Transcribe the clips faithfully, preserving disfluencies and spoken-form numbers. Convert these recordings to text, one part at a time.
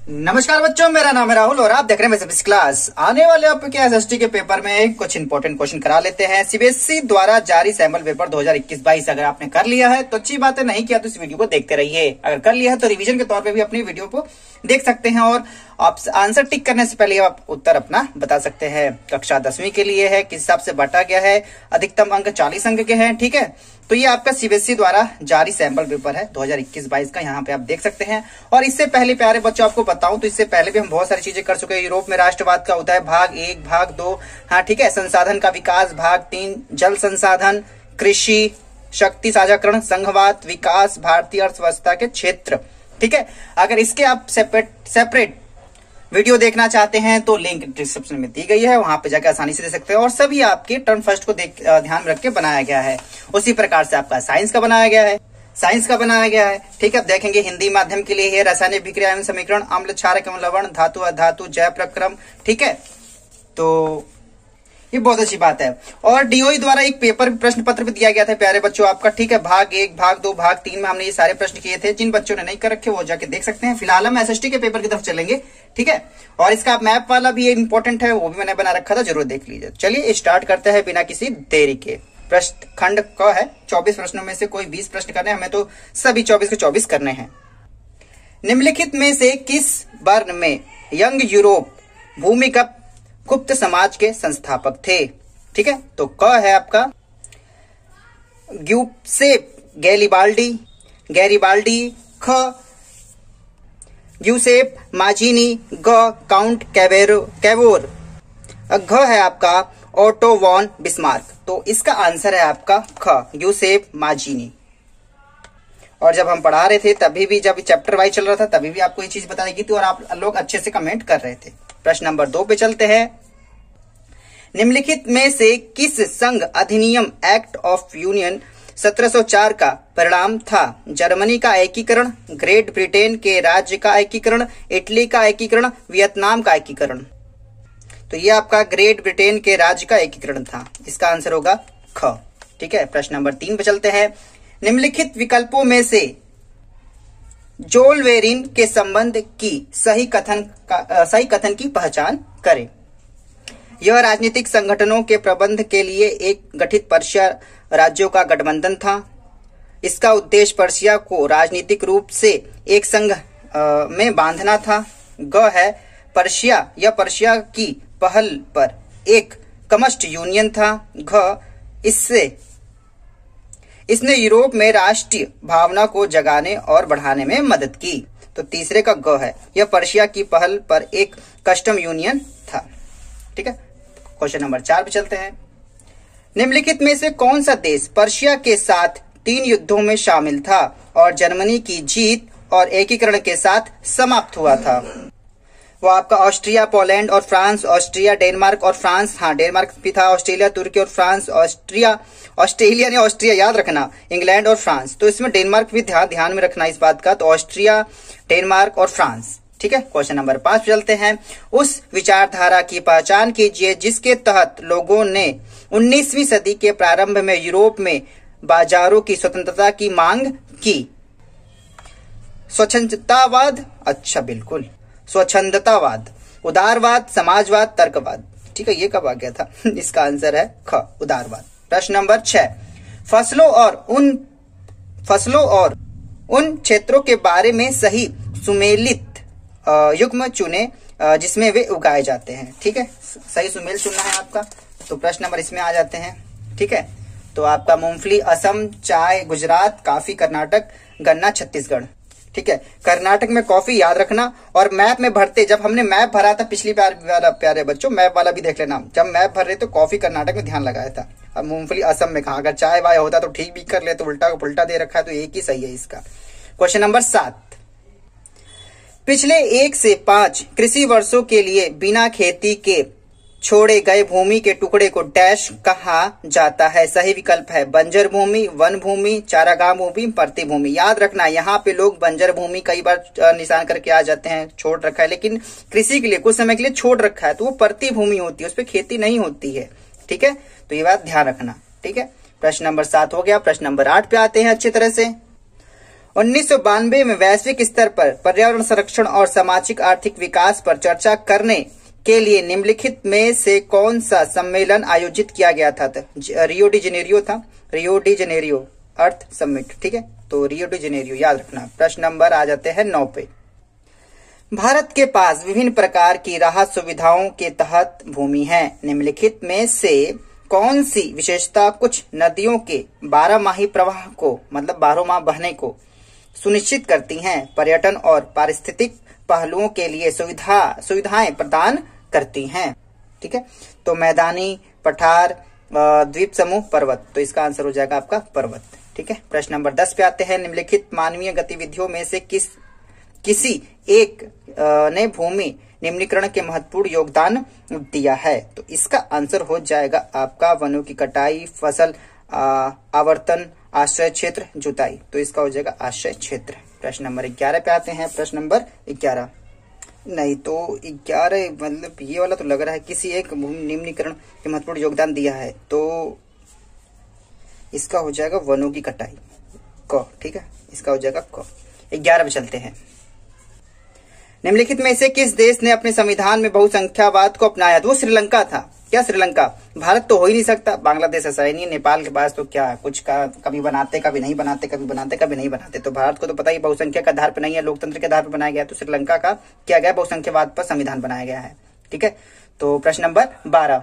नमस्कार बच्चों, मेरा नाम है राहुल और आप देख रहे हैं फिजिक्स क्लास। आने वाले आपके एसएसटी के पेपर में कुछ इंपॉर्टेंट क्वेश्चन करा लेते हैं। सीबीएसई द्वारा जारी सैंपल पेपर दो हज़ार इक्कीस बाईस अगर आपने कर लिया है तो अच्छी बात है, नहीं किया तो इस वीडियो को देखते रहिए। अगर कर लिया है तो रिवीजन के तौर पे भी अपनी वीडियो को देख सकते हैं और आप आंसर टिक करने से पहले आप उत्तर अपना बता सकते हैं। कक्षा दसवीं के लिए है, किस हिसाब से बांटा गया है, अधिकतम अंक चालीस अंक के हैं। ठीक है, तो ये आपका सीबीएसई द्वारा जारी सैंपल पेपर है दो हज़ार इक्कीस बाईस का, यहाँ पे आप देख सकते हैं। और इससे पहले प्यारे बच्चों आपको बताऊं तो इससे पहले भी हम बहुत सारी चीजें कर चुके हैं। यूरोप में राष्ट्रवाद का होता है भाग एक, भाग दो, हाँ ठीक है, संसाधन का विकास भाग तीन, जल संसाधन, कृषि, शक्ति साझाकरण, संघवाद, विकास, भारतीय अर्थव्यवस्था के क्षेत्र। ठीक है, अगर इसके आप सेपरेट सेपरेट वीडियो देखना चाहते हैं तो लिंक डिस्क्रिप्शन में दी गई है, वहां पे जाकर आसानी से दे सकते हैं। और सभी आपके टर्म फर्स्ट को देख ध्यान में रख के बनाया गया है। उसी प्रकार से आपका साइंस का बनाया गया है, साइंस का बनाया गया है। ठीक है, अब देखेंगे हिंदी माध्यम के लिए है रासायनिक विक्रिया एवं समीकरण, अम्ल क्षारक एवं लवण, धातु अधातु, जैव प्रक्रम। ठीक है, तो ये बहुत अच्छी बात है। और डीओई द्वारा एक पेपर प्रश्न पत्र भी दिया गया था प्यारे बच्चों आपका। ठीक है, भाग एक, भाग दो, भाग तीन में हमने ये सारे प्रश्न किए थे। जिन बच्चों ने नहीं कर रखे वो जाके देख सकते हैं। फिलहाल हम एसएसटी के पेपर की तरफ चलेंगे। ठीक है, और इसका मैप वाला भी इंपॉर्टेंट है, वो भी मैंने बना रखा था, जरूर देख लीजिए। चलिए स्टार्ट करते हैं बिना किसी देरी के। प्रश्न खंड क है, चौबीस प्रश्नों में से कोई बीस प्रश्न करने, हमें तो सभी चौबीस के चौबीस करने हैं। निम्नलिखित में से किस वर्ण में यंग यूरोप भूमिगत गुप्त समाज के संस्थापक थे? ठीक है, तो क है आपका ग्यूसेप गैरिबाल्डी गैरिबाल्डी, ख ग्यूसेप माजीनी, ग काउंट कैवेरो कैवोर, घ है आपका ओटो वॉन बिस्मार्क। तो इसका आंसर है आपका ख ग्यूसेप माजीनी। और जब हम पढ़ा रहे थे तभी भी, जब चैप्टर वाइज चल रहा था तभी भी आपको ये चीज बताई गई थी और आप लोग अच्छे से कमेंट कर रहे थे। प्रश्न नंबर दो पे चलते हैं। निम्नलिखित में से किस संघ अधिनियम एक्ट ऑफ यूनियन सत्रह सौ चार का परिणाम था? जर्मनी का एकीकरण, ग्रेट ब्रिटेन के राज्य का एकीकरण, इटली का एकीकरण, वियतनाम का एकीकरण। तो ये आपका ग्रेट ब्रिटेन के राज्य का एकीकरण था। इसका आंसर होगा ख। ठीक है, प्रश्न नंबर तीन पे चलते हैं। निम्नलिखित विकल्पों में से जोलवेरिन के संबंध की सही कथन का सही कथन की पहचान करें। यह राजनीतिक संगठनों के प्रबंध के लिए एक गठित पर्शिया राज्यों का गठबंधन था। इसका उद्देश्य पर्शिया को राजनीतिक रूप से एक संघ में बांधना था। ग है पर्शिया या पर्शिया की पहल पर एक कम्युनिस्ट यूनियन था। घ इससे इसने यूरोप में राष्ट्रीय भावना को जगाने और बढ़ाने में मदद की। तो तीसरे का ग है, यह पर्शिया की पहल पर एक कस्टम यूनियन था। ठीक है, क्वेश्चन नंबर चार पे चलते हैं। निम्नलिखित में से कौन सा देश पर्शिया के साथ तीन युद्धों में शामिल था और जर्मनी की जीत और एकीकरण के साथ समाप्त हुआ था? वो आपका ऑस्ट्रिया, पोलैंड और फ्रांस। ऑस्ट्रिया, डेनमार्क और फ्रांस, हाँ डेनमार्क भी था। ऑस्ट्रेलिया, तुर्की और फ्रांस। ऑस्ट्रिया ऑस्ट्रेलिया ने ऑस्ट्रिया याद रखना, इंग्लैंड और फ्रांस। तो इसमें डेनमार्क भी ध्यान ध्यान में रखना इस बात का। तो ऑस्ट्रिया, डेनमार्क और फ्रांस। ठीक है, क्वेश्चन नंबर पांच चलते हैं। उस विचारधारा की पहचान कीजिए जिसके तहत लोगों ने उन्नीसवीं सदी के प्रारंभ में यूरोप में बाजारों की स्वतंत्रता की मांग की। स्वच्छंदतावाद, अच्छा बिल्कुल, स्वच्छंदतावाद, उदारवाद, समाजवाद, तर्कवाद। ठीक है, ये कब आ गया था? इसका आंसर है ख उदारवाद। प्रश्न नंबर छह। फसलों और उन फसलों और उन क्षेत्रों के बारे में सही सुमेलित युग्म चुने जिसमें वे उगाए जाते हैं। ठीक है, सही सुमेल चुनना है आपका। तो प्रश्न नंबर इसमें आ जाते हैं। ठीक है, तो आपका मूंगफली असम, चाय गुजरात, कॉफी कर्नाटक, गन्ना छत्तीसगढ़। ठीक है, कर्नाटक में कॉफी याद रखना। और मैप में भरते, जब हमने मैप भरा था पिछली बार वाला प्यारे बच्चों, मैप वाला भी देख लेना। जब मैप भर रहे तो कॉफी कर्नाटक में ध्यान लगाया था, अब मूंगफली असम में कहा। अगर चाय वाय होता तो ठीक भी कर ले, तो उल्टा को उल्टा दे रखा है, तो एक ही सही है इसका। क्वेश्चन नंबर सात। पिछले एक से पांच कृषि वर्षों के लिए बिना खेती के छोड़े गए भूमि के टुकड़े को डैश कहा जाता है? सही विकल्प है बंजर भूमि, वन भूमि, चारागाह भूमि, परती भूमि। याद रखना, यहाँ पे लोग बंजर भूमि कई बार निशान करके आ जाते हैं, छोड़ रखा है, लेकिन कृषि के लिए कुछ समय के लिए छोड़ रखा है तो वो परती भूमि होती है, उस पर खेती नहीं होती है। ठीक है, तो ये बात ध्यान रखना। ठीक है, प्रश्न नंबर सात हो गया। प्रश्न नंबर आठ पे आते हैं अच्छी तरह से। उन्नीस सौ बानवे में वैश्विक स्तर पर पर्यावरण संरक्षण और सामाजिक आर्थिक विकास पर चर्चा करने के लिए निम्नलिखित में से कौन सा सम्मेलन आयोजित किया गया था? रियो डी जेनेरियो था, Rio de Janeiro Earth Summit, ठीक है, तो रियो डी जेनेरियो याद रखना। प्रश्न नंबर आ जाते हैं नौ पे। भारत के पास विभिन्न प्रकार की राहत सुविधाओं के तहत भूमि है, निम्नलिखित में से कौन सी विशेषता कुछ नदियों के बारहमाही प्रवाह को मतलब बारह माह बहने को सुनिश्चित करती हैं, पर्यटन और पारिस्थितिक पहलुओं के लिए सुविधा सुविधाएं प्रदान करती हैं? ठीक है, तो मैदानी, पठार, द्वीप समूह, पर्वत, तो इसका आंसर हो जाएगा आपका पर्वत। ठीक है, प्रश्न नंबर दस पे आते हैं। निम्नलिखित मानवीय गतिविधियों में से किस किसी एक ने भूमि निम्नीकरण के महत्वपूर्ण योगदान दिया है? तो इसका आंसर हो जाएगा आपका वनों की कटाई, फसल आवर्तन, आश्रय क्षेत्र, जुताई, तो इसका हो जाएगा आश्रय क्षेत्र। प्रश्न नंबर ग्यारह पे आते हैं। प्रश्न नंबर ग्यारह नहीं तो ग्यारह मतलब ये वाला तो लग रहा है किसी एक भूमि निम्नीकरण के महत्वपूर्ण योगदान दिया है, तो इसका हो जाएगा वनों की कटाई क। ठीक है, इसका हो जाएगा क। ग्यारह पे चलते हैं। निम्नलिखित में से किस देश ने अपने संविधान में बहुसंख्यावाद को अपनाया? तो वो श्रीलंका था। क्या श्रीलंका? भारत तो हो ही नहीं सकता, बांग्लादेश ऐसा ही नहीं, नेपाल के पास तो क्या कुछ का कभी बनाते कभी नहीं बनाते, कभी बनाते कभी नहीं बनाते। तो भारत को तो पता ही बहुसंख्या के आधार पर नहीं है, लोकतंत्र के आधार पर बनाया गया। तो श्रीलंका का किया गया बहुसंख्यावाद पर संविधान बनाया गया है। ठीक है, तो प्रश्न नंबर बारह।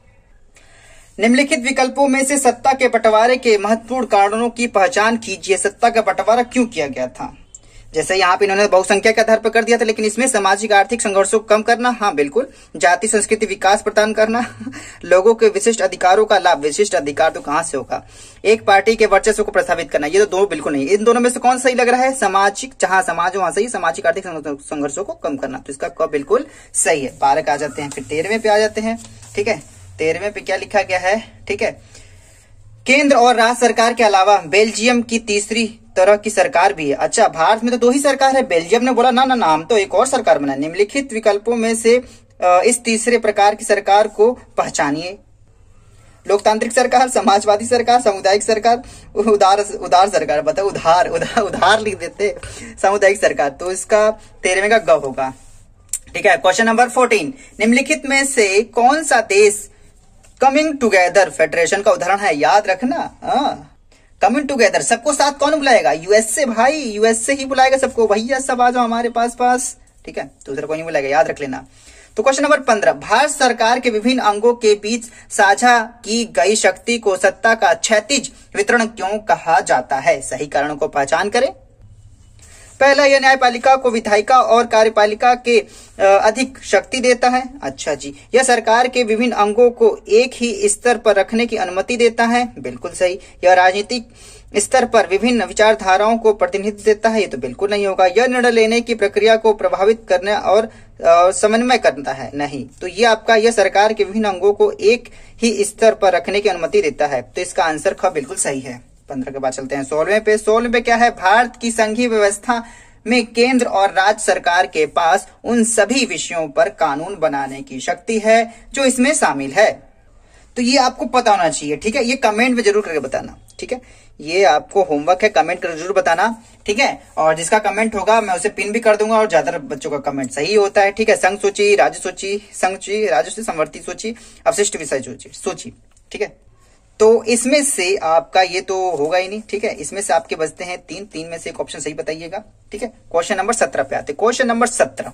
निम्नलिखित विकल्पों में से सत्ता के बंटवारे के महत्वपूर्ण कारणों की पहचान कीजिए। सत्ता का बंटवारा क्यों किया गया था? जैसे यहाँ पे इन्होंने बहुसंख्या के आधार पर कर दिया था, लेकिन इसमें सामाजिक आर्थिक संघर्षों को कम करना, हाँ बिल्कुल, जाति संस्कृति विकास प्रदान करना, लोगों के विशिष्ट अधिकारों का लाभ, विशिष्ट अधिकार तो कहाँ से होगा, एक पार्टी के वर्चस्व को प्रस्थापित करना, ये तो दो बिल्कुल नहीं। इन दोनों में से कौन सही लग रहा है? सामाजिक, जहां समाज वहां सही, सामाजिक आर्थिक संघर्षों को कम करना, तो इसका क बिल्कुल सही है। बारह का आ जाते हैं, फिर तेरहवें पे आ जाते हैं। ठीक है, तेरहवें पे क्या लिखा गया है? ठीक है, केंद्र और राज्य सरकार के अलावा बेल्जियम की तीसरी तरह की सरकार भी है। अच्छा, भारत में तो दो ही सरकार है, बेल्जियम ने बोला ना ना नाम तो एक और सरकार बना। निम्नलिखित विकल्पों में से इस तीसरे प्रकार की सरकार को पहचानिए। लोकतांत्रिक सरकार, समाजवादी सरकार, सामुदायिक सरकार, उदार उदार सरकार। बताओ, उधार उधार उधार लिख देते, सामुदायिक सरकार, तो इसका तेरहवें का ग होगा। ठीक है, क्वेश्चन नंबर फोर्टीन। निम्नलिखित में से कौन सा देश कमिंग टुगेदर फेडरेशन का उदाहरण है? याद रखना, हाँ, कमिंग टुगेदर, सबको साथ कौन बुलाएगा? यूएसए भाई, यूएसए ही बुलाएगा सबको, भैया सब आ जाओ हमारे पास पास। ठीक है, दूसरा कोई नहीं बुलाएगा, याद रख लेना। तो क्वेश्चन नंबर पंद्रह। भारत सरकार के विभिन्न अंगों के बीच साझा की गई शक्ति को सत्ता का क्षैतिज वितरण क्यों कहा जाता है? सही कारणों को पहचान करें। पहला, यह न्यायपालिका को विधायिका और कार्यपालिका के अधिक शक्ति देता है। अच्छा जी। यह सरकार के विभिन्न अंगों को एक ही स्तर पर रखने की अनुमति देता है। बिल्कुल सही। यह राजनीतिक स्तर पर विभिन्न विचारधाराओं को प्रतिनिधित्व देता है। ये तो बिल्कुल नहीं होगा। यह निर्णय लेने की प्रक्रिया को प्रभावित करने और समन्वय करता है। नहीं, तो ये आपका यह सरकार के विभिन्न अंगों को एक ही स्तर पर रखने की अनुमति देता है। तो इसका आंसर ख बिल्कुल सही है। पंद्रह के बाद चलते हैं सोलहवें पे। सोलहवें पे क्या है? भारत की संघीय व्यवस्था में केंद्र और राज्य सरकार के पास उन सभी विषयों पर कानून बनाने की शक्ति है जो इसमें शामिल है। तो ये आपको पता होना चाहिए। ठीक है, ये कमेंट में जरूर करके बताना। ठीक है, ये आपको होमवर्क है, कमेंट कर जरूर बताना। ठीक है, और जिसका कमेंट होगा मैं उसे पिन भी कर दूंगा, और ज्यादातर बच्चों का कमेंट सही होता है। ठीक है, संघ सूची, राज्य सूची, संघ सूची, राज्य सूची, समवर्ती सूची, अवशिष्ट विषय सूची सूची ठीक है, तो इसमें से आपका ये तो होगा ही नहीं। ठीक है, इसमें से आपके बचते हैं तीन तीन में से एक ऑप्शन सही बताइएगा। ठीक है, क्वेश्चन नंबर सत्रह पे आते। क्वेश्चन नंबर सत्रह।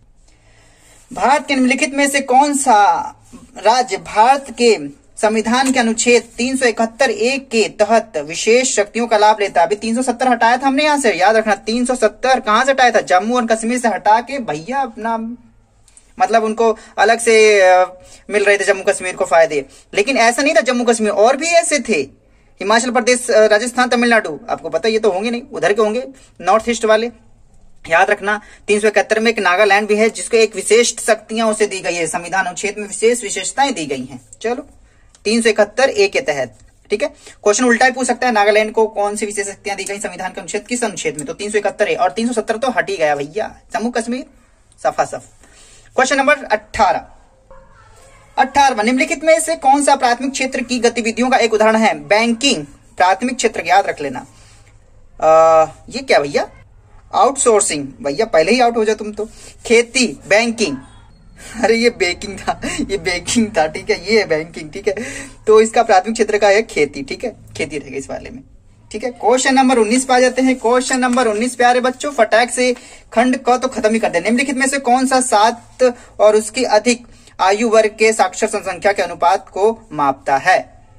भारत के निम्नलिखित में से कौन सा राज्य भारत के संविधान के अनुच्छेद तीन सौ इकहत्तर एक के तहत विशेष शक्तियों का लाभ लेता है? अभी तीन सौ सत्तर हटाया था हमने, यहां से याद रखना। तीन सौ सत्तर कहां से हटाया था? जम्मू और कश्मीर से हटा के भैया अपना मतलब उनको अलग से मिल रहे थे जम्मू कश्मीर को फायदे। लेकिन ऐसा नहीं था जम्मू कश्मीर, और भी ऐसे थे, हिमाचल प्रदेश, राजस्थान, तमिलनाडु, आपको पता ये तो होंगे नहीं, उधर के होंगे नॉर्थ ईस्ट वाले। याद रखना, तीन सौ इकहत्तर में एक नागालैंड भी है जिसको एक विशेष शक्तियां उसे दी गई है, संविधान अनुच्छेद में विशेष विशेषताएं दी गई हैं। चलो, तीन सौ इकहत्तर ए के तहत। ठीक है, क्वेश्चन उल्टा ही पूछ सकता है, नागालैंड को कौन सी विशेष शक्तियां दी गई संविधान के अनुच्छेद किस अनुच्छेद में? तो तीन सौ इकहत्तर है, और तीन सौ सत्तर तो हट ही गया भैया, जम्मू कश्मीर सफा सफ। क्वेश्चन नंबर अठारह। अठारहवां, निम्नलिखित में से कौन सा प्राथमिक क्षेत्र की गतिविधियों का एक उदाहरण है? बैंकिंग प्राथमिक क्षेत्र, याद रख लेना। आ, ये क्या भैया, आउटसोर्सिंग, भैया पहले ही आउट हो जाए तुम तो। खेती, बैंकिंग, अरे ये बेकिंग था, ये बेकिंग था, ठीक है, ये है बैंकिंग, ठीक है। तो इसका प्राथमिक क्षेत्र का है खेती, ठीक है, खेती रहेगा इस वाले में, ठीक है। क्वेश्चन नंबर उन्नीस पे आ जाते हैं। क्वेश्चन नंबर उन्नीस प्यारे बच्चों, फटाक से खंड क तो खत्म ही कर दे। निम्नलिखित में से कौन सा सात और उसकी अधिक आयु वर्ग के साक्षर जनसंख्या के अनुपात को मापता है?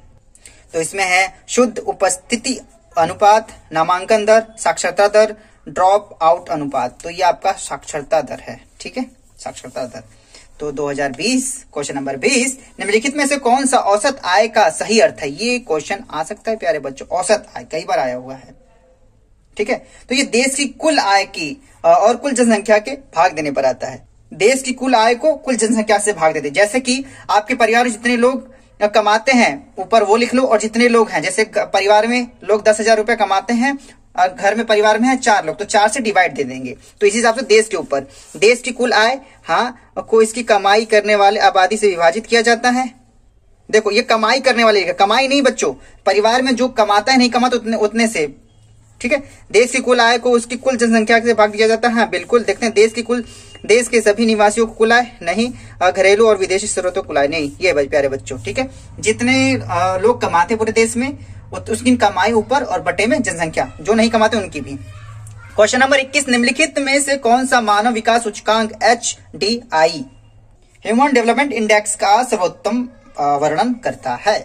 तो इसमें है शुद्ध उपस्थिति अनुपात, नामांकन दर, साक्षरता दर, ड्रॉप आउट अनुपात। तो ये आपका साक्षरता दर है, ठीक है, साक्षरता दर। तो दो हज़ार बीस क्वेश्चन नंबर बीस, निम्नलिखित में से कौन सा औसत आय का सही अर्थ है? ये क्वेश्चन आ सकता है प्यारे बच्चों, औसत आय कई बार आया हुआ है, ठीक है। तो ये देश की कुल आय की और कुल जनसंख्या के भाग देने पर आता है। देश की कुल आय को कुल जनसंख्या से भाग देते, जैसे कि आपके परिवार में जितने लोग कमाते हैं ऊपर वो लिख लो, और जितने लोग हैं, जैसे परिवार में लोग दस हजार रुपए कमाते हैं, घर में परिवार में है चार लोग, तो चार से डिवाइड दे देंगे। तो इसी हिसाब से देश के ऊपर देश की कुल आय हाँ को इसकी कमाई करने वाले आबादी से विभाजित किया जाता है। देखो ये कमाई करने वाले, कमाई नहीं बच्चों, परिवार में जो कमाता है नहीं कमाता उतने उतने से, ठीक है। देश की कुल आय को उसकी कुल जनसंख्या से भाग दिया जाता है। हाँ बिल्कुल, देखते हैं देश की कुल, देश के सभी निवासियों को कुल आय नहीं, घरेलू और विदेशी स्रोतों को कुल आय नहीं, ये भाई प्यारे बच्चों, ठीक है। जितने लोग कमाते पूरे देश में उसकी कमाई ऊपर और बटे में जनसंख्या, जो नहीं कमाते उनकी भी। क्वेश्चन नंबर इक्कीस, निम्नलिखित में से कौन सा मानव विकास सूचकांक H D I human development index का सर्वोत्तम वर्णन करता है?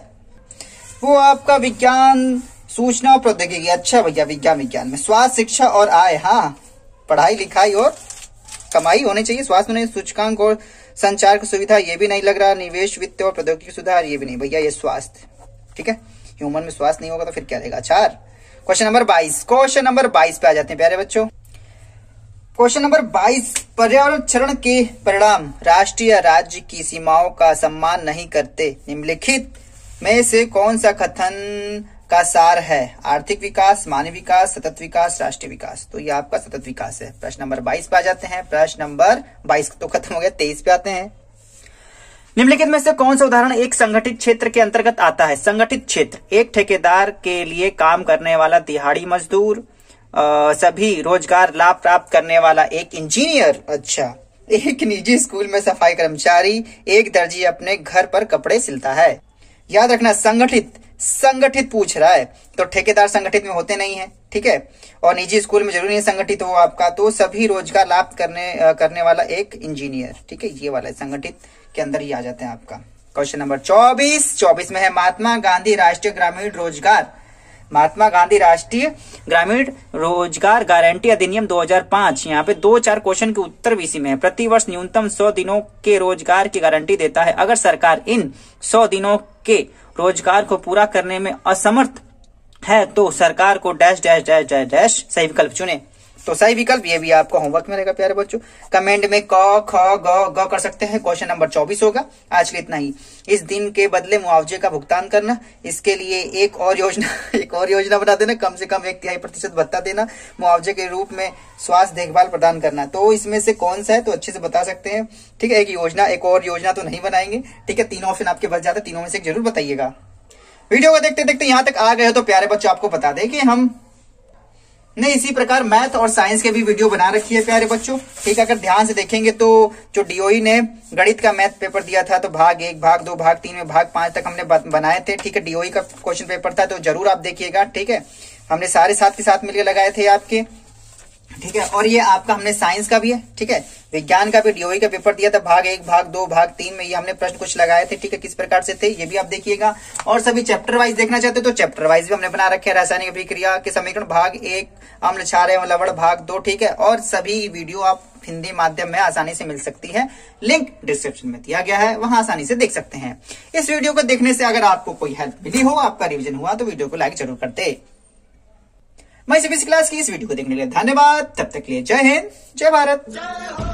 वो आपका विज्ञान, सूचना और प्रौद्योगिकी। अच्छा भैया, विज्ञान विज्ञान में स्वास्थ्य, शिक्षा और आय, हाँ पढ़ाई लिखाई और कमाई होनी चाहिए। स्वास्थ्य में सूचकांक और संचार की सुविधा, ये भी नहीं लग रहा। निवेश, वित्त और प्रौद्योगिकी सुधार, ये भी नहीं भैया, ये स्वास्थ्य, ठीक है। ह्यूमन में स्वास्थ्य नहीं होगा तो फिर क्या रहेगा? चार। क्वेश्चन नंबर बाईस, क्वेश्चन नंबर बाईस पे आ जाते हैं प्यारे बच्चों। क्वेश्चन नंबर बाईस, पर्यावरण के परिणाम राष्ट्रीय राज्य की सीमाओं का सम्मान नहीं करते। निम्नलिखित में से कौन सा कथन का सार है? आर्थिक विकास, मानव विकास, सतत विकास, राष्ट्रीय विकास। तो ये आपका सतत विकास है। प्रश्न नंबर बाईस पे आ जाते हैं। प्रश्न नंबर बाईस तो खत्म हो गया, तेईस पे आते हैं। निम्नलिखित में से कौन सा उदाहरण एक संगठित क्षेत्र के अंतर्गत आता है? संगठित क्षेत्र, एक ठेकेदार के लिए काम करने वाला दिहाड़ी मजदूर, आ, सभी रोजगार लाभ प्राप्त करने वाला एक इंजीनियर, अच्छा एक निजी स्कूल में सफाई कर्मचारी, एक दर्जी अपने घर पर कपड़े सिलता है। याद रखना, संगठित संगठित पूछ रहा है, तो ठेकेदार संगठित में होते नहीं है, ठीक है, और निजी स्कूल में जरूरी नहीं संगठित हो आपका। तो सभी रोजगार लाभ करने करने वाला एक इंजीनियर, ठीक है, ये वाला संगठित के अंदर ही आ जाते हैं आपका। क्वेश्चन नंबर चौबीस, चौबीस में है महात्मा गांधी राष्ट्रीय ग्रामीण रोजगार, महात्मा गांधी राष्ट्रीय ग्रामीण रोजगार गारंटी अधिनियम दो हज़ार पाँच। यहाँ पे दो चार क्वेश्चन के उत्तर भी इसी में है। प्रतिवर्ष न्यूनतम सौ दिनों के रोजगार की गारंटी देता है। अगर सरकार इन सौ दिनों के रोजगार को पूरा करने में असमर्थ है तो सरकार को dash dash dash dash dash सही विकल्प चुने। तो सही विकल्प ये भी आपका होमवर्क में रहेगा प्यारे बच्चों। कमेंट में क ख ग ग कर सकते हैं। क्वेश्चन नंबर चौबीस होगा। आज के लिए इतना ही। इस दिन के बदले मुआवजे का भुगतान करना, इसके लिए एक और योजना एक और योजना बना देना, कम से कम एक तिहाई प्रतिशत भत्ता देना, मुआवजे के रूप में स्वास्थ्य देखभाल प्रदान करना। तो इसमें से कौन सा है तो अच्छे से बता सकते हैं, ठीक है। एक योजना, एक और योजना तो नहीं बनाएंगे, ठीक है। तीनों ऑप्शन आपके बच जाते, तीनों में से एक जरूर बताइएगा। वीडियो को देखते देखते यहाँ तक आ गए हो तो प्यारे बच्चों आपको बता दें कि हम ने इसी प्रकार मैथ और साइंस के भी वीडियो बना रखी है प्यारे बच्चों, ठीक है। अगर ध्यान से देखेंगे तो जो डीओई ने गणित का मैथ पेपर दिया था तो भाग एक, भाग दो, भाग तीन में भाग पांच तक हमने बनाए थे, ठीक है। डीओई का क्वेश्चन पेपर था तो जरूर आप देखिएगा, ठीक है। हमने सारे साथ के साथ मिलकर लगाए थे आपके, ठीक है। और ये आपका हमने साइंस का भी है, ठीक है। विज्ञान का भी डीओई का पेपर दिया था, भाग एक, भाग दो, भाग तीन में ये हमने प्रश्न कुछ लगाए थे, ठीक है। किस प्रकार से थे ये भी आप देखिएगा। और सभी चैप्टर वाइज देखना चाहते तो चैप्टर वाइज भी हमने बना रखे हैं। रासायनिक अभिक्रिया के समीकरण भाग एक, अम्ल क्षार एवं लवण भाग दो, ठीक है। और सभी वीडियो आप हिंदी माध्यम में आसानी से मिल सकती है। लिंक डिस्क्रिप्शन में दिया गया है, वहां आसानी से देख सकते हैं। इस वीडियो को देखने से अगर आपको कोई हेल्प मिली हो, आपका रिविजन हुआ तो वीडियो को लाइक जरूर कर दे। मैं सीबीएसई क्लास की इस वीडियो को देखने के लिए धन्यवाद। तब तक के लिए जय हिंद, जय भारत।